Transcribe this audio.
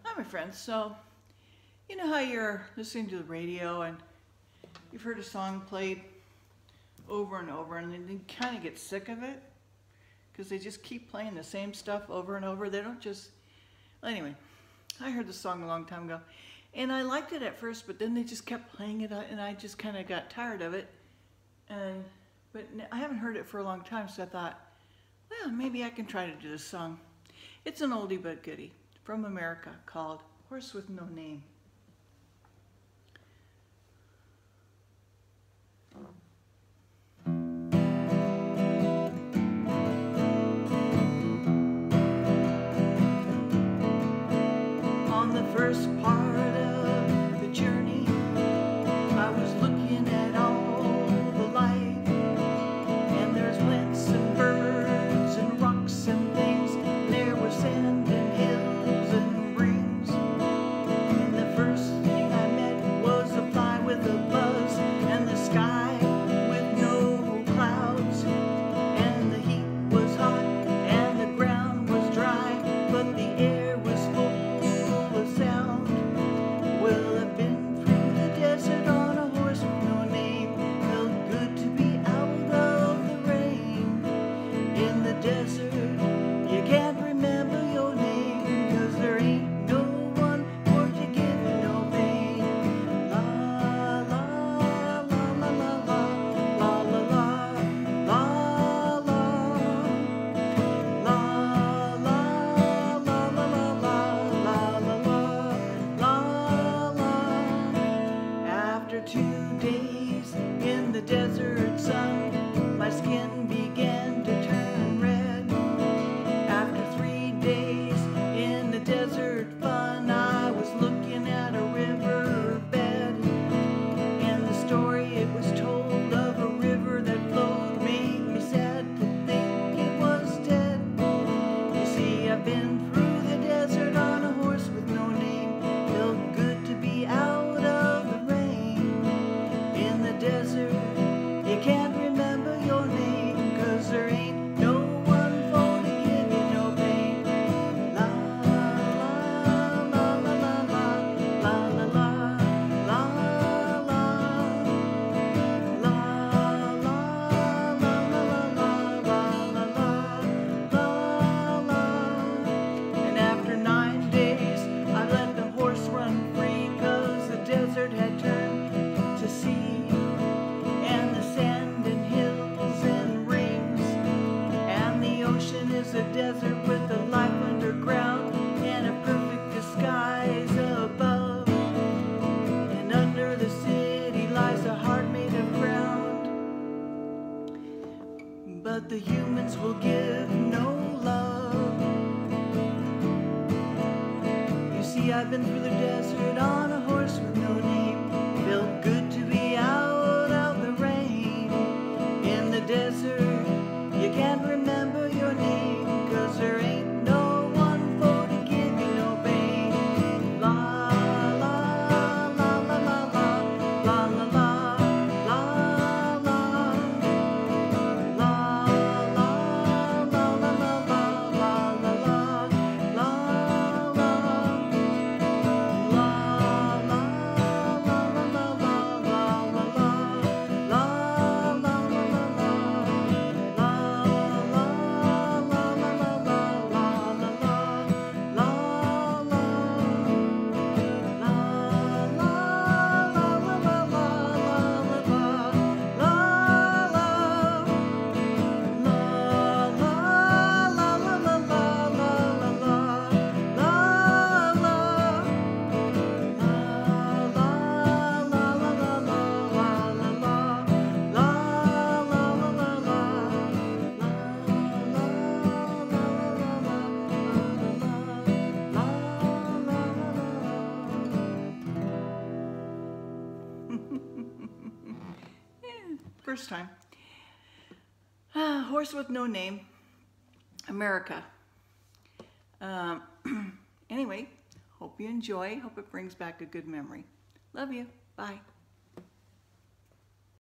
Hi, my friends. So, you know how you're listening to the radio and you've heard a song played over and over and then you kind of get sick of it because they just keep playing the same stuff over and over. They don't just... Well, anyway, I heard the song a long time ago and I liked it at first, but then they just kept playing it and I just kind of got tired of it. But I haven't heard it for a long time, so I thought, well, maybe I can try to do this song. It's an oldie but goodie from America called Horse with No Name. On the first part of the journey, I was looking at all the light, and there's plants and birds and rocks and things. There was sand and hills and rings, and the first thing I met was a fly with a buzz, and the sky with no clouds, and the heat was hot and the ground was dry, but the air was full of sound. Well, I've been through the desert on a horse with no name. Felt good to be out of the rain. In the desert, you can't remember your name, 'cause there ain't no one for to give you no pain. La la la la la la la la la la la la la la la la la. After 2 days in the desert sun, my skin began to turn red. After 3 days in the desert fun, I was looking at a river bed, and the story it was told of a river that flowed made me sad to think it was dead. You see, I've been through the desert on a horse with no name. Felt good to be out of the rain. In the desert, you can't remember your name, 'cause there ain't no one for to give you no pain. La la la la la la la la la la la la la la la. And after 9 days, I let the horse run free, 'cause the desert had turned to sea, and the sand and hills and rings, and the ocean is a desert with a life underground and a perfect disguise above, and under the city lies a heart made of ground, but the humans will give no love. You see, I've been through the desert on a horse with no name. Felt good to be out of the rain. In the desert, you can't remember your name, 'cause there ain't no one for to give you no pain. La la la la la la la la la la la la la la la First time. Horse with no name, America. Anyway, hope you enjoy. Hope it brings back a good memory. Love you. Bye.